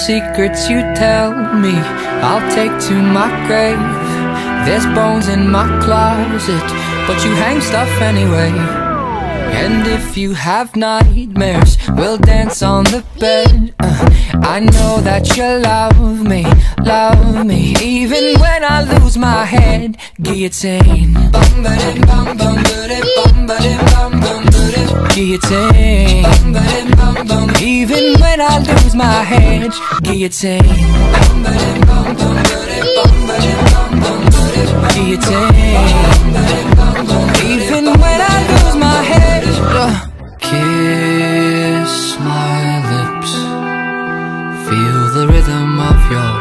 secrets you tell me I'll take to my grave. There's bones in my closet, but you hang stuff anyway. And if you have nightmares, we'll dance on the bed. I know that you love me, even when I lose my head. Guillotine. Guillotine. Even when I lose my head. Guillotine. Guillotine. Even when I lose my head. Kiss my lips, feel the rhythm of your